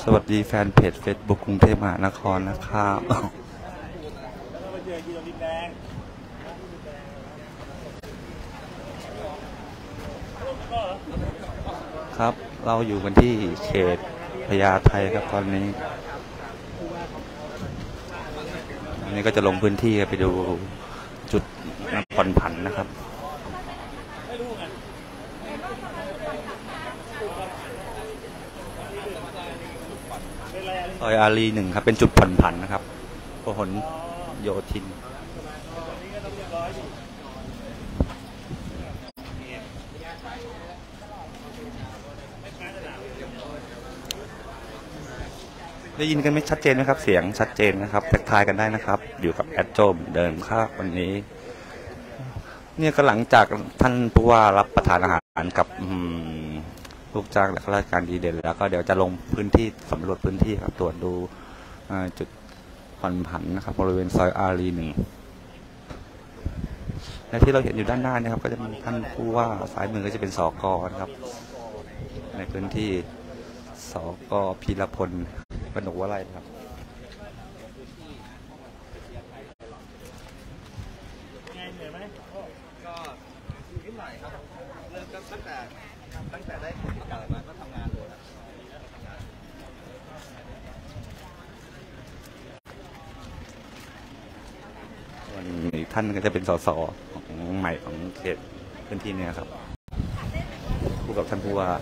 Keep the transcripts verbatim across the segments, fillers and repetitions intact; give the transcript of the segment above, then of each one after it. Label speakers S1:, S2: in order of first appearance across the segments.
S1: สวัสดีแฟนเพจ Facebook กรุงเทพมหานครนะครับครับเราอยู่กันที่เขตพญาไทครับตอนนี้อันนี้ก็จะลงพื้นที่ไปดูจุดน้ำผ่อนผันนะครับซอยอารีหนึ่งครับเป็นจุดผ่อนผันนะครับพหลโยธินได้ยินกันไม่ชัดเจนไหมครับเสียงชัดเจนนะครับทักทายกันได้นะครับอยู่กับแอดโจมเดิมครับวันนี้เนี่ยก็หลังจากท่านผู้ว่ารับประทานอาหารกับลูกจ้างและข้าราชการดีเด่นแล้วก็เดี๋ยวจะลงพื้นที่สำรวจพื้นที่ครับตรวจดูจุดผ่อนผันนะครับบริเวณซอยอารีหนึ่งและที่เราเห็นอยู่ด้านหน้านะครับก็จะมีท่านผู้ว่าสายมือก็จะเป็นสกนะครับในพื้นที่สกพีรพลกนกวลัยครับ
S2: ก็นิดหน่อยครับเริ่มตั้งแต่ตั้งแต่ได้ติดต่อมาก็ทำงานเลย
S1: ส่วนอีกท่านก็จะเป็นสสของใหม่ของเขตพื้นที่นี้ครับคู่กับท่านผู้ว่า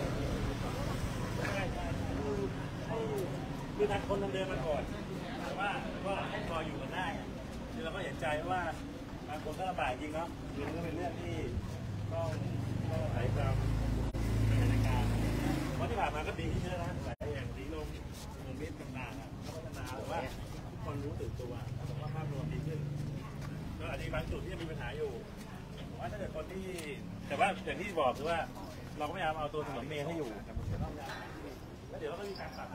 S3: คือทางคนเดินมาก่อนแต่ว่าก็ให้พออยู่กันได้คือเราก็เห็นใจว่าบางคนก็ลำบากจริงเนาะคือมันก็เป็นเรื่องที่ต้องต้องใช้ความในการเพราะที่ผ่านมาก็ดีที่เยอะนะหลายอย่างดีลงเงินมิตรต่างๆก็พัฒนาหรือว่าทุกคนรู้ตื่นตัวผมว่าภาพรวมดีขึ้นก็อาจจะบางจุดที่ยังมีปัญหาอยู่ว่าถ้าเกิดคนที่แต่ว่าอย่างที่บอกคือว่าเราก็พยายามเอาตัวถนนเมล์ให้อยู่แล้วเดี๋ยวเราก็มีการปรับ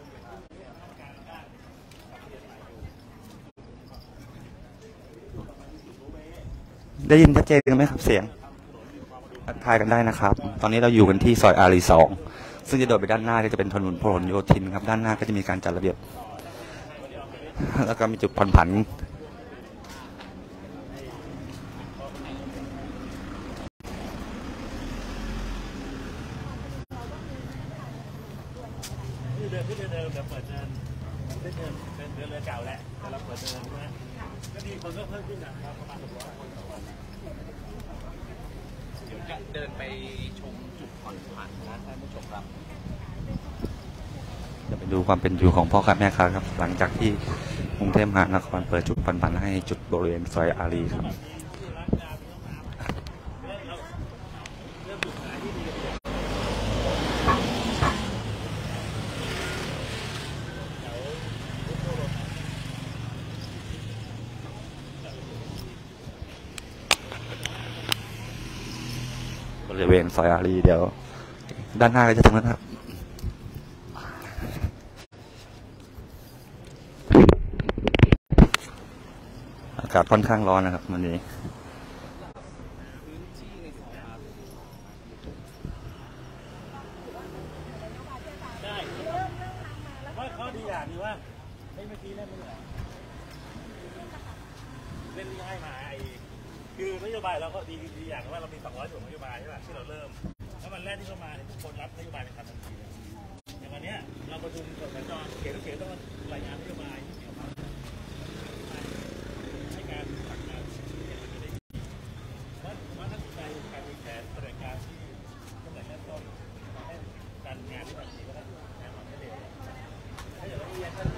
S1: ได้ยินชัดเจนกันไหมครับเสียงทักทายกันได้นะครับตอนนี้เราอยู่กันที่ซอยอารีสองซึ่งจะโดดไปด้านหน้าก็จะเป็นถนนพหลโยธินครับด้านหน้าก็จะมีการจัดระเบียบแล้วก็มีจุดผ่อนผัน
S3: เดินที่เดินเดิมเปิดเดินเดินเดินเดินเรือเก่าแหละแต่เราเปิดเดินนะก็ดีคนก็เพิ่มขึ้นนะครับประมาณหกร้อยคนต่อวัน
S2: เดี๋ยวจะเดินไปชมจุดผ่อนผันนะท่านผู้ชมครับ
S1: จะไปดูความเป็นอยู่ของพ่อค้าแม่ค้าครับหลังจากที่กรุงเทพมหานครเปิดจุดผ่อนผันให้จุดบริเวณซอยอารีครับบริเวณซอยอารีเดี๋ยวด้านหน้าก็จะตรงนั้นครับอากาศค่อนข้างร้อนนะครับวันนี้
S3: ได้ว่าข้อดีอย่างนี้ว่าเมื่อกี้เล่นไม่เหนื่อยเล่นง่ายมาไอ้คือนโยบายเราก็ดีดีอย่างว่าเรามีสองร้อยส่วนนโยบายใช่ป่ะที่เราเริ่มแล้ววันแรกที่เข้ามาเนี่ยทุกคนรับนโยบายเป็นทันทีอย่างวันนี้เราประชุมกับสจเขตทุกเขตต้องรายงานนโยบายที่เกี่ยวกับให้การผลักดันว่าถ้าใจการมีแผนแถลงการที่ตั้งแต่เริ่มต้นให้การงานที่แบบนี้ก็ได้งานของเด็กถ้าอย่างเราเรียนท่าน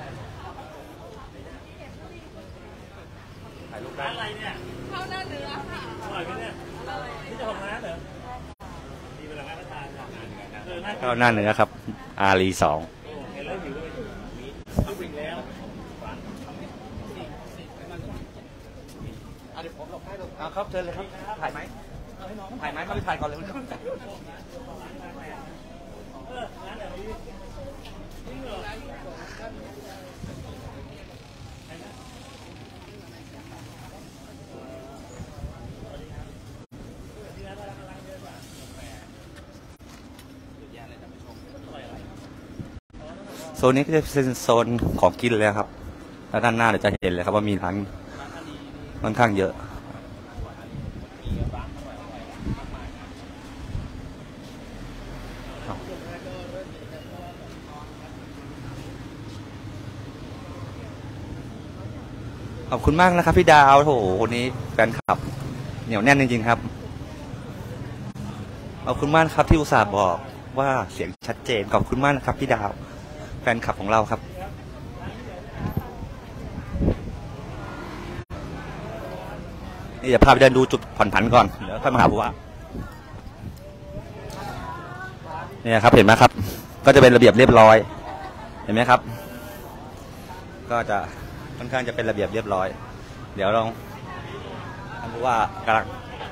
S3: ถ่ายรูปร้านอะไรเนี่ยข้าวหน้าเนื้อค่ะอร่อยไหมเนี่ยนี่จะของร้านเหรอมีเวลารับประทาน
S1: ข้าวหน้าเนื้อครับอารีสอง
S3: เห็นแล้วหิวเลยมีลูกวิ่งแล้วฝัน
S2: เดี๋ยวผมหลบให้ดูครับเชิญเลยครับถ่ายไหมถ่ายไหมเขาไปถ่ายก่อนเลย
S3: เออร้านแบบนี้จริงเหรอ
S1: โซนนี้ก็จะเป็นโซนของกินเลยครับแล้วด้านหน้าเราจะเห็นเลยครับว่ามีร้านค่อนข้างเยอะขอบคุณมากนะครับพี่ดาวโถคนนี้แฟนคลับเหนียวแน่นจริงๆครับขอบคุณมากครับที่อุตส่าห์บอกว่าเสียงชัดเจนขอบคุณมากนะครับพี่ดาวแฟนคลับของเราครับนี่จะพาไปเดินดูจุดผ่อนผันก่อนเดี๋ยวค่อยมาหาผู้ว่าเนี่ยครับเห็นไหมครับก็จะเป็นระเบียบเรียบร้อยเห็นไหมครับก็จะค่อนข้างจะเป็นระเบียบเรียบร้อยเดี๋ยวลองท่านผู้ว่ากำลัง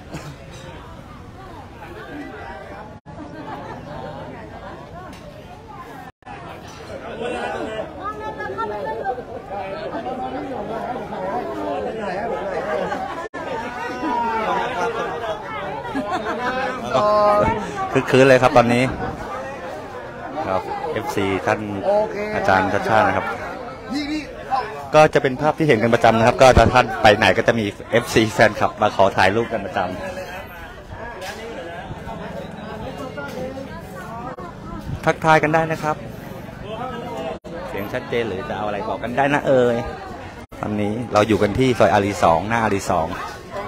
S1: คือคืนเลยครับตอนนี้ครับ เอฟ ซี ท่านอาจารย์ชัชชาตินะครับก็จะเป็นภาพที่เห็นกันประจำนะครับก็ท่านไปไหนก็จะมี เอฟ ซี แฟนคลับมาขอถ่ายรูปกันประจำทักทายกันได้นะครับเสียงชัดเจนหรือจะเอาอะไรบอกกันได้นะเอ่ยตอนนี้เราอยู่กันที่ซอยอารีสองหน้าอารีสอง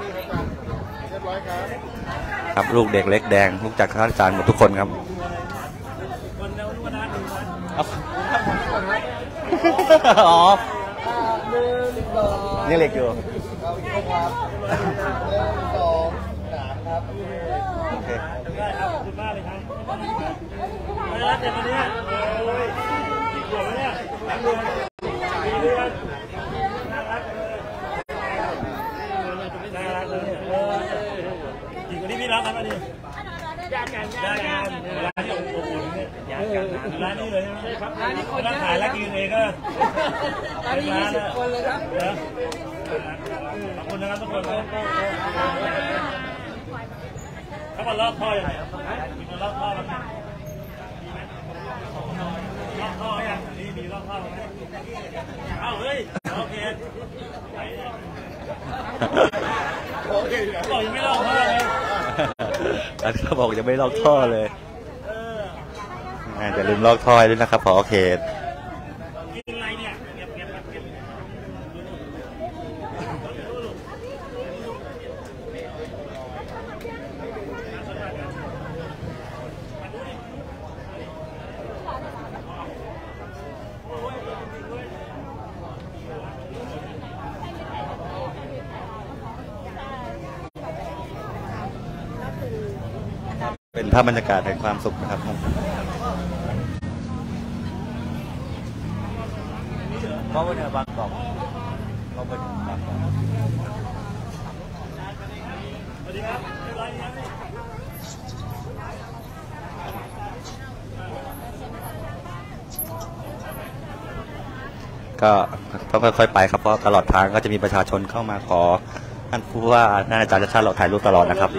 S1: ครับลูกเด็กเล็กแดงลูกจากข้าราชการหมดทุกคนครับอ๋อนี่เล็กอยู่โอเค
S3: ได้ครับขอบคุณมากเลยครับไม่รักเด็กคนนี้โอ้ยกี่ขวบแล้วเนี่ยสามเดือนสี่เดือนน่ารักเลยน่ารักเลยจริงวันนี้พี่รักกันป่ะนี่ญาติกันญาติกันร้านที่อบอุ่นเนี่ยญาติกันร้านนี้เลยใช่ไหมครับร้านนี้คนขายแล้วกินเองก็ร้านนี้ยี่สิบคนเลยครับขอบคุณนะครับทุกคนเขามาลอกท่อยังไงมีมาลอกท่อแล้วไหมมีไหมลอกท่อยังนี่มีลอกท่อไหมเอ้าเฮ้ยโอเคบอกยังไม่ลอกท่อเลย
S1: อันเขาบอกยังไม่ลอกท่อเลยจะลืมลอกท่อด้วยนะครับพอเขต
S3: กินอะไรเนี่ยเก็บเก็บเก็บ
S1: เป็นภาพบรรยากาศแห่งความสุขนะครับเพราะว่าเนี่ยบางกอกเขาเป็นบางกอกสวัสดีครับก็ต้องค่อยๆไปครับเพราะตลอดทางก็จะมีประชาชนเข้ามาขอท่านผู้ว่าท่านอาจารย์ชัชชาติเราถ่ายรูปตลอดนะครับ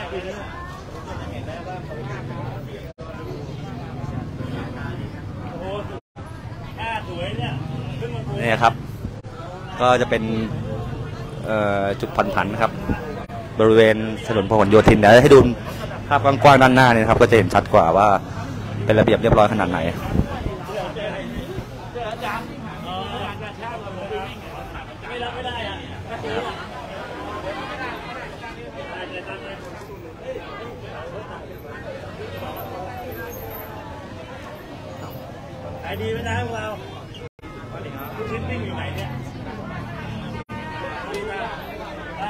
S1: นี่ครับก็จะเป็นจุดผ่อนผันครับบริเวณถนนพหลโยธินเดี๋ยวให้ดูภาพกว้างๆด้านหน้านี่ครับก็จะเห็นชัดกว่าว่าเป็นระเบียบเรียบร้อยขนาดไหน
S3: ขายดีไหมนะพวกเราชิ้นปิ้งอยู่ไหนเนี่ยได้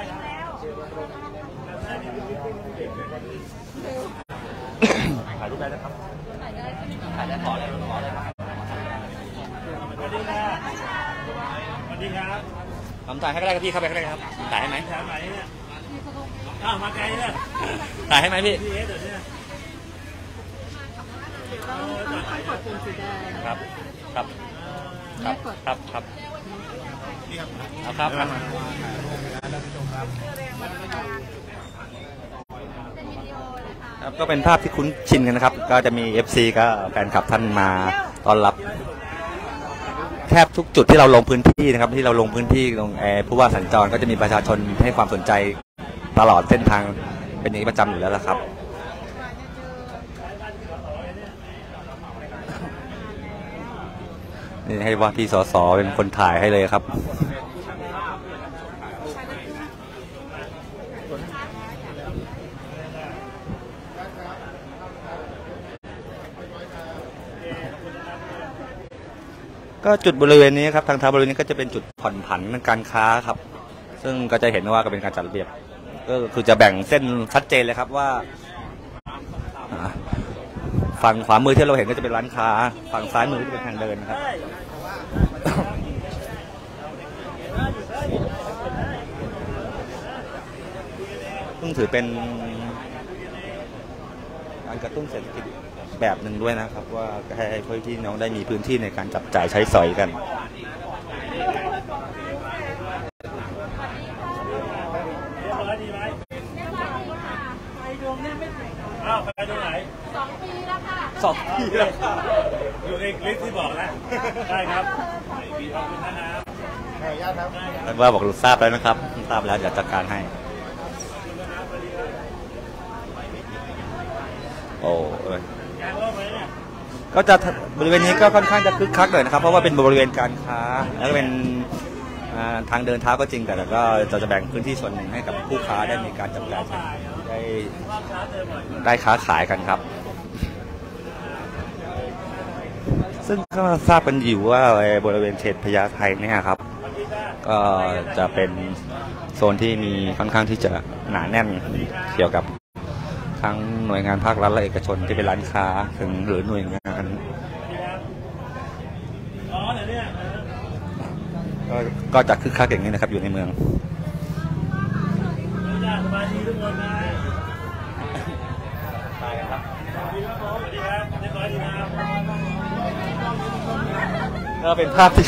S3: ถ่ายรูปได้นะครับถ่ายได้ขอเลยขอเลยสวัสดีครับสวัสดีครับ
S1: ทำถ่ายให้ก็ได้ครับพี่เข้าไปก็ได้ครับถ่ายให้ไหม
S3: ถ่ายไหนเนี่ยอ้าวมาไกลเนี่ย
S1: ถ่ายให้ไหมพี่ครับครับครับครับครับเอาครับครับก็เป็นภาพที่คุ้นชินกันนะครับก็จะมี เอฟ ซี ก็แฟนคลับท่านมาต้อนรับแทบทุกจุดที่เราลงพื้นที่นะครับที่เราลงพื้นที่ลงแอร์ผู้ว่าสัญจรก็จะมีประชาชนให้ความสนใจตลอดเส้นทางเป็นอย่างนี้ประจำอยู่แล้วล่ะครับนี่ให้ว่าที่สสเป็นคนถ่ายให้เลยครับก็จุดบริเวณนี้ครับทางเท้าบริเวณนี้ก็จะเป็นจุดผ่อนผันการค้าครับซึ่งก็จะเห็นว่าก็เป็นการจัดระเบียบก็คือจะแบ่งเส้นชัดเจนเลยครับว่าฝั่งขวามือที่เราเห็นก็จะเป็นร้านค้าฝั่งซ้ายมือจะเป็นทางเดินครับซึ่งถือเป็นการกระตุ้นเศรษฐกิจแบบหนึ่งด้วยนะครับว่าให้เพื่อที่น้องได้มีพื้นที่ในการจับจ่ายใช้สอยกัน
S3: อ้าวไปตรงไหนสองปีแล้วค่ะสองปีแล้วอยู่ในลิสต์ที่บอกนะได้ครับขอบคุณนะครับขออนุญาตครับ
S1: ท่านว่าบอกรู้ทราบแล้วนะครับทราบแล้วเดี๋ยวจัดการให้โอ้ก็จะบริเวณนี้ก็ค่อนข้างจะคึกคักเลยนะครับเพราะว่าเป็นบริเวณการค้าแล้วก็เป็นทางเดินเท้าก็จริงแต่ก็จะจะแบ่งพื้นที่ส่วนหนึ่งให้กับผู้ค้าได้มีการจับจ่ายได้ได้ค้าขายกันครับซึ่งก็ทราบกันอยู่ว่าบริเวณเขตพญาไทเนี่ยครับก็จะเป็นโซนที่มีค่อนข้างที่จะหนาแน่นเกี่ยวกับทั้งหน่วยงานภาครัฐและเอกชนที่เป็นร้านค้าถึงหรือหน่วยงานก็จะคึกคักอย่างนี้นะครับอยู่ในเมืองก็เป็นภาพที่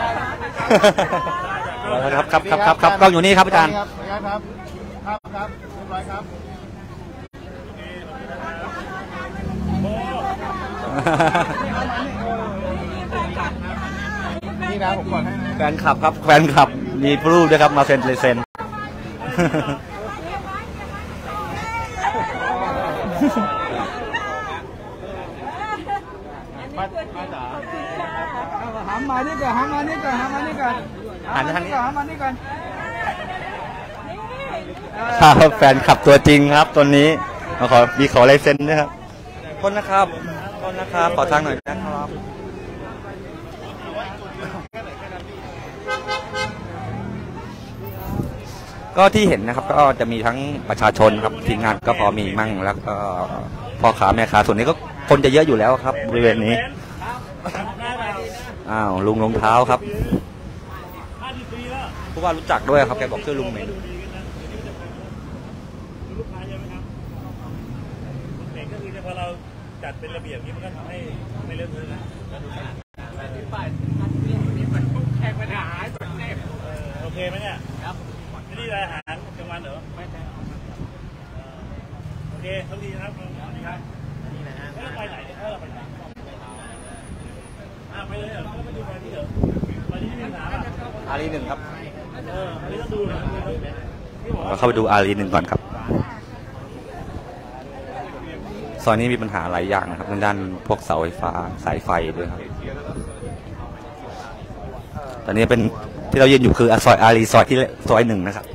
S1: ครับครับครับครับครับกล้องอยู่นี่ครับอาจารย์
S2: ครับครับครับครับเรียบร้อยครับนี่นะผมก่อนให้
S1: แฟนคลับครับแฟนคลับมีรูปด้วยครับมาเซ็นเลยเซ็น
S2: หามานี่ก่อนหามานี่ก่อนหามานี่ก่อน
S1: หันทางนี้
S2: หามานี่ก่อน
S1: แฟนคลับตัวจริงครับตัวนี้มาขอมีขอลายเซ็นด้วยครับคนนะครับคนนะครับขอทางหน่อยนะครับก็ที่เห็นนะครับก็จะมีทั้งประชาชนครับทีมงานก็พอมีมั่งแล้วก็พ่อค้าแม่ค้าส่วนนี้ก็คนจะเยอะอยู่แล้วครับบริเวณนี้อ้าวลุงรองเท้าครับผู้ว่ารู้จักด้วยครับแกบอกชื่อลุงเหม็น
S3: ก็คือพอเราจัดเป็นระเบียบนี้มันก็ทำให้ไม่เลอะเทอะนะโอเคไหมเนี่ยครับไม่ได้อาหารกลางวันเหรอไม่ใช่โอเคทุกทีนะครับสวัสดีครับนี่นะฮะไปไหนเนี่ยเราไปไหนไปเลยเหรอไปดูไปที่เหรอไปที่นี่หนาป่ะ
S1: อารีหนึ่งครับ
S3: เอออันนี้ต้องดูนะ
S1: เราเข้าไปดูอารีหนึ่งก่อนครับซอยนี้มีปัญหาหลายอย่างนะครับด้านพวกเสาไฟฟ้าสายไฟด้วยครับตอนนี้เป็นที่เรายืนอยู่คือซอยอารีซอยที่ซอยหนึ่งนะครับ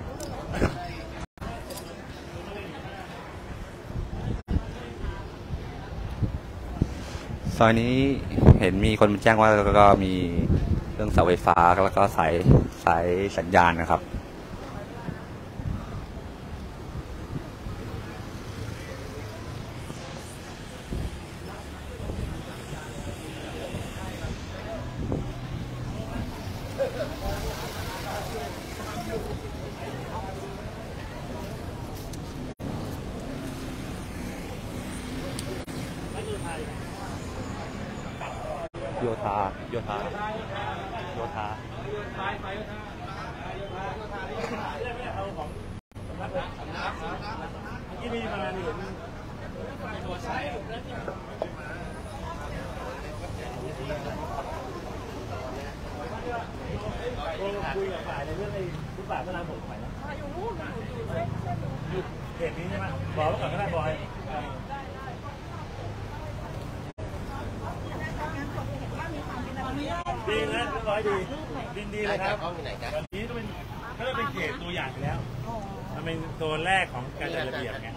S1: ซอยนี้เห็นมีคนแจ้งว่าก็มีเรื่องเสาไฟฟ้าแล้วก็สายสายสัญญาณนะครับโยธาโยธาโยธา
S3: ที่มีมาเห็นตัวใช้คุยกับฝ่ายในเรื่องไอ้ทุกฝ่ายเมื่อไรหมดไปแล้วอยู่นู่นอยู่เขตนี้ใช่ไหมบอกไว้ก่อนก็ได้บอยดีนะเรียบร้อยดีดินดีเลยครับตอนนี้ก็เป็นก็ได้เป็นเขตตัวอย่างแล้วมันเป็นตัวแรกของการจัดระเบียบไง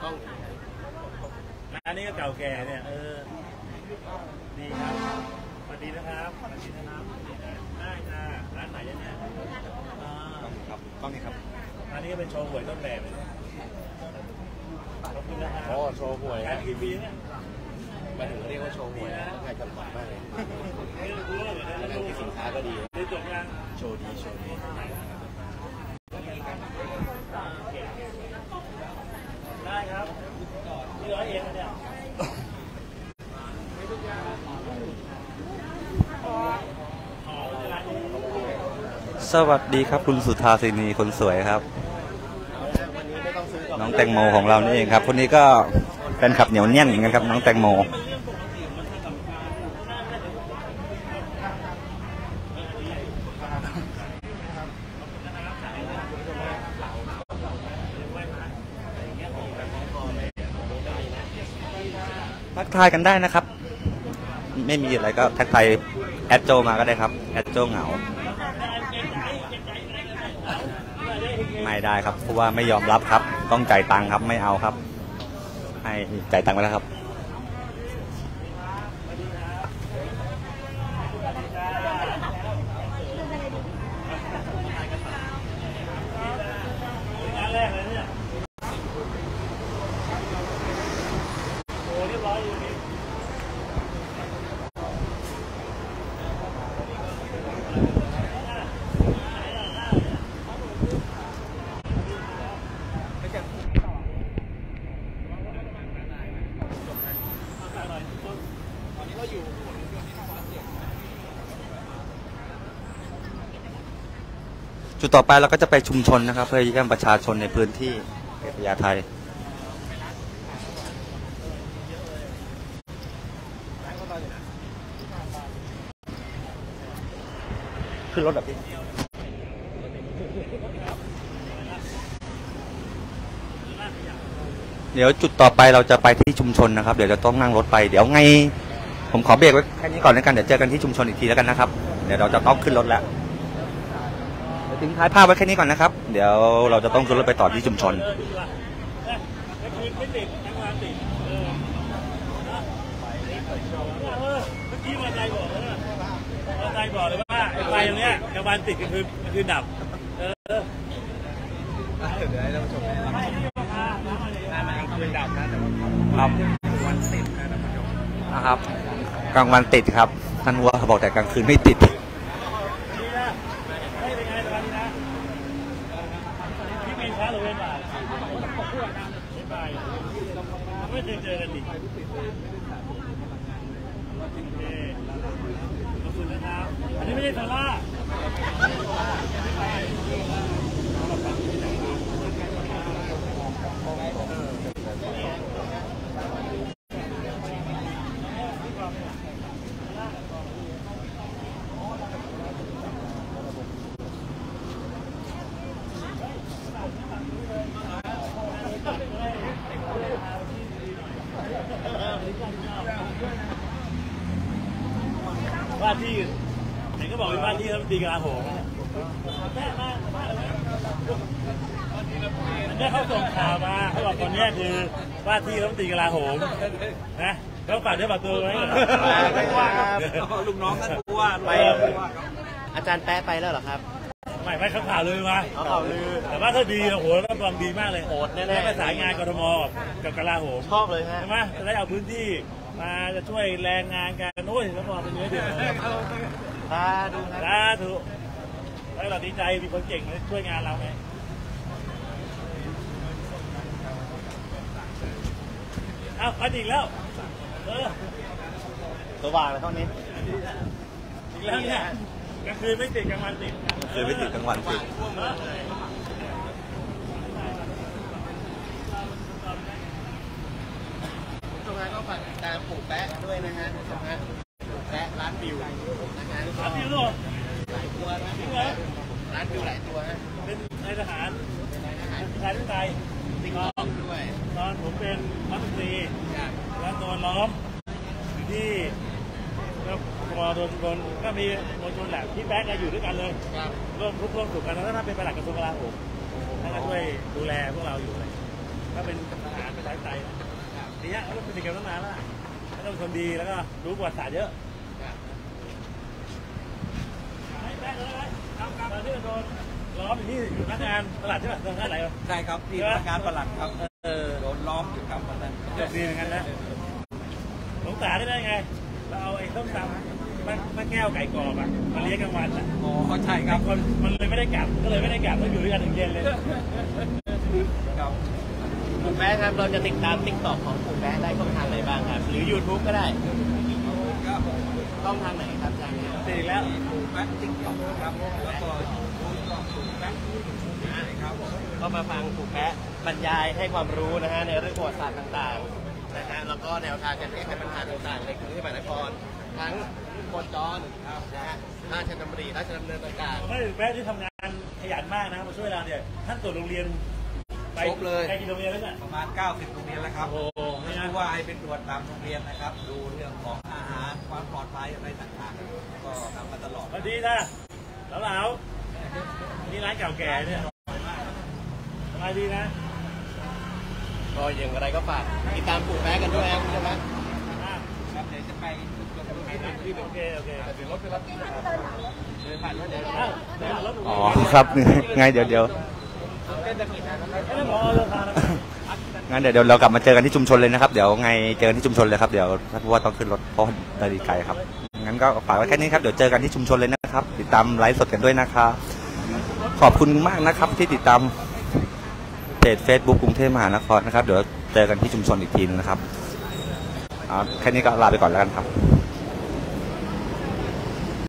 S3: อันนี้ก็เก่าแก่เนี่ยเออดีครับสวัสดีนะครับสวัสดีนะครับได้จ้าร้านไหนเนี่ยครับต้องนี่ครับอันนี้ก็เป็นโชว์หวยต้นแบบเลยขอบคุณนะครับโอ้โชว์หวยการกี่ปีเนี่ยมาถึงเรียกว่าโชว์หวยใครจำฝันมากเลยที่สินค้าก็ดีได้จบยังโชว์ดีโชว์ดีได้ครับที่ร้อยเอ็ดเนี่ย
S1: สวัสดีครับคุณสุธาสินีคนสวยครับน้องแตงโมของเรานี่เองครับคนนี้ก็เป็นขับเหนียวเนียนเหมือนกันครับน้องแตงโมทักทายกันได้นะครับไม่มีอะไรก็ทักทายแอดโจมาก็ได้ครับแอดโจเหงาไม่ได้ครับเพราะว่าไม่ยอมรับครับต้องจ่ายตังค์ครับไม่เอาครับให้จ่ายตังค์ไปแล้วครับจุดต่อไปเราก็จะไปชุมชนนะครับเพื่อเยี่ยมประชาชนในพื้นที่เขตพญาไทขึ้นรถแบบนี้เดี๋ยวจุดต่อไปเราจะไปที่ชุมชนนะครับเดี๋ยวจะต้องนั่งรถไปเดี๋ยวไงผมขอเบรกไว้แค่นี้ก่อนแล้วกันเดี๋ยวเจอกันที่ชุมชนอีกทีแล้วกันนะครับเดี๋ยวเราจะต้องขึ้นรถแล้วทิ้งท้ายภาพไว้แค่นี้ก่อนนะครับเดี๋ยวเราจะต้องขึ้นรถไปต่อที่ชุมชนเมื่อกี้มาใจบอกมาใจบอกเลยว่าไอ้ไฟตรงเนี้ยกลางวันติดกลางคืนกลางคืนดับเออเดี๋ยวให้ท่านผู้ชมได้กลางคืนดับนะแต่ว่ากลางวันติดนะครับกลางวันติดครับท่านว่าบอกแต่กลางคืนไม่ติดไม่เคยเจอกันดิขอบคุณนะครับอันนี้ไม่ใช่ซาร่าว่าที่ไหนก็บอกว่าที่รัฐมนตรีกลาโหมแม่มากมากเลยมันได้เขาส่งข่าวมาเขาบอกคนนี้คือว่าที่รัฐมนตรีกลาโหมนะเขาฝากเนื้อฝากตัวไว้ไม่ว่าลูกน้องท่านผู้ว่าไปอาจารย์แป๊ะไปแล้วเหรอครับไม่ไม่ข่าวลือมาข่าวลือแต่ว่าถ้าดีโอ้โหรับรองดีมากเลยโหดแน่ๆประสานงานกทมกับกลาโหมชอบเลยฮะใช่ไหมจะได้เอาพื้นที่มาจะช่วยแรงงานกันโอ้ยรับรองเป็นเนื้อเดียวสาธุสาธุแล้วเราดีใจมีคนเก่งมาช่วยงานเราไงอ้าวมาจริงแล้วเออสว่างเลยเท่านี้จริงแล้วเนี่ยกลางคืนไม่ติดกลางวันติดกลางคืนไม่ติดกลางวันติดตรงนั้นก็ฝากตามปู่แป๊ะด้วยนะฮะตรงนั้นแป๊ะร้านบิวนะฮะร้านบิวหรอหลายตัวนะ
S2: ร้านอยู่หลายตัวฮะ
S3: เป็นนายทหารชายทุกไทยติงล้อมด้วยตอนผมเป็นรัฐมนตรีแล้วโดนล้อมอยู่ที่ก็พอโดนโดนก็มีมวลชนแหละที่แบ็กกันอยู่ด้วยกันเลยร่วมร่วมร่วมถูกกันแล้วถ้าเป็นปลัดกระทรวงกลาโหมท่านก็ช่วยดูแลพวกเราอยู่เลยก็เป็นทหารเป็นชายไทยทีนี้เราเป็นสิ่งเกี่ยวกับตั้งนานแล้วแล้วเป็นคนดีแล้วก็รู้ประวัติศาสตร์เยอะแบ็กเลยครับตอนที่โดนล้อมอยู่ที่อยู่พนักงานตลาดใช่ไหมตลาดไหนวะ
S2: ใช่ครับที่พนักงานประหลัดครับเออโดนล้อมอยู่ครับวันนั้น
S3: เดือดดีเหมือนกันนะสงสารได้ได้ไงเราเอาไอ้ต้มตำมะมะแก้วไก่กรอบอ่ะมาเลี้ยงกลางวันอ่ะ
S2: อ๋อใช่ครับ
S3: คนมันเลยไม่ได้กลับก็เลยไม่ได้กลับต้องอยู่ด้วยกันถึงเย็นเลย
S2: ครับปู่แป๊ะครับเราจะติดตามติ๊กต็อกของปู่แป๊ะได้ช่องทางไหนบ้างครับหรือ ยูทูบ ก็ได้ช่องทางไหนครับอาจารย์
S3: ติดแล้ว
S2: ปู่แป๊ะติ๊กต็อกครับแล้วก็ปู่แป๊ะครับก็มาฟังปู่แป๊ะบรรยายให้ความรู้นะฮะในเรื่องประวัติศาสตร์ต่างๆนะฮะแล้วก็แนวทางการแก้ไขปัญหาต่างๆในกรุงเทพมหานครทั้งโคจรนะฮะราชดำริราชดำเนินต่างๆ
S3: ไม่แม่ที่ทำงานขยันมากนะมาช่วยเราเนี่ยท่านตรวจโรงเรียนไป
S2: ครบเลย
S3: ไปกี่โรงเรียนแล้วเนี่ย
S2: ประมาณ เก้าสิบ โรงเรียนแล้วครับ
S3: โอ้โหไม่
S2: ไม่
S3: น่า
S2: รู้ว่าให้เป็นตรวจตามโรงเรียนนะครับ ดูเรื่องของอาหารความปลอดภัยอะไรต่างๆ ก็ทำมาตลอด
S3: สวัสดีนะแล้วเรานี่ร้านเก่าแก่เนี่ยสบายดีนะ
S2: ก็อย่างไรก็ฝากติดตามปู่แป๊ะกันด้วยนะคุณผู้ชมครับ
S3: อ่ะ
S2: ครับเดี๋ยวจะไปที่
S3: โอเคโอเค
S2: ถึงรถไปรับที่นะครับเดินผ่านรถเดี๋ยว
S3: อ้าวเดี๋ยวรถ
S1: อ๋อครับ ไงเดี๋ยวเดี๋ยว
S2: เต้นตะกี้นะครับ
S3: ไม่ได้พอเดินทางนะ
S1: งั้นเดี๋ยวเดี๋ยวเรากลับมาเจอกันที่ชุมชนเลยนะครับเดี๋ยวไงเจอกันที่ชุมชนเลยครับเดี๋ยวท่านผู้ว่าต้องขึ้นรถเพราะนาฬิกาครับงั้นก็ฝากไว้แค่นี้ครับเดี๋ยวเจอกันที่ชุมชนเลยนะครับติดตามไลฟ์สดกันด้วยนะครับขอบคุณมากนะครับที่ติดตามเพจ Facebook กรุงเทพมหานครนะครับเดี๋ยวเจอกันที่ชุมชนอีกทีนึงนะครับแค่นี้ก็ลาไปก่อนแล้วกันครับ